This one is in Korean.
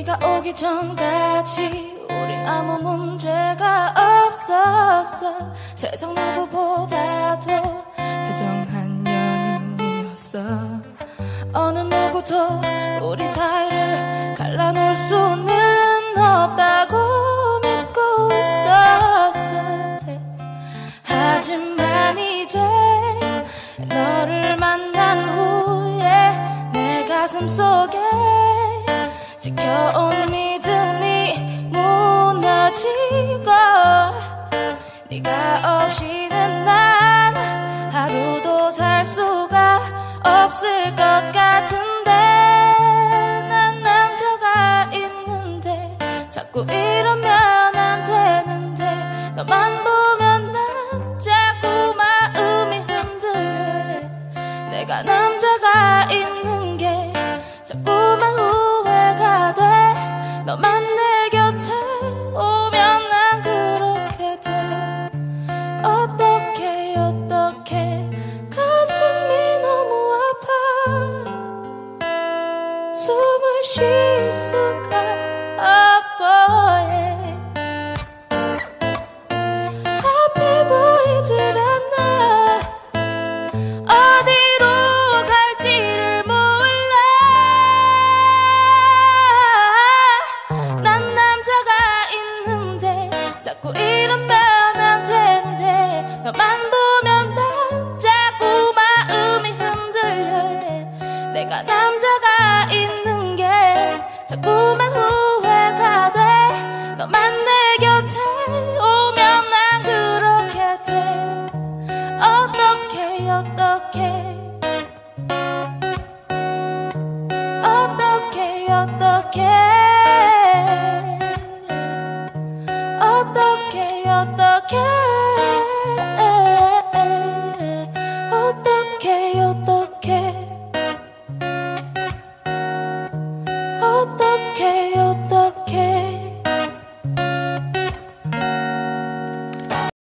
네가 오기 전까지 우린 아무 문제가 없었어. 세상 누구보다도 다정한 연인이었어. 어느 누구도 우리 사이를 갈라놓을 수는 없다고 믿고 있었어. 하지만 이제 너를 만난 후에 내 가슴 속에 지켜온 믿음이 무너지고, 네가 없이는 난 하루도 살 수가 없을 것 같은데. 난 남자가 있는데 자꾸 이러면 안 되는데, 너만 보면 난 자꾸 마음이 흔들려. 내가 남자가 있는 게 자꾸만 후회가 돼. 너만 내 곁에 오면 난 그렇게 돼. 어떡해 가슴이 너무 아파. 숨을 쉴 수가 없고 해. 앞에 보이질 않아. 어디로 갈지를 몰라. 난 남자가 있는데 자꾸 이러면 안 되는데, 너만 보면 난 자꾸 마음이 흔들려. 내가 남자가 있는 게 자꾸만 후회가 돼. 너만 내 곁에 오면 난 그렇게 돼. 어떡해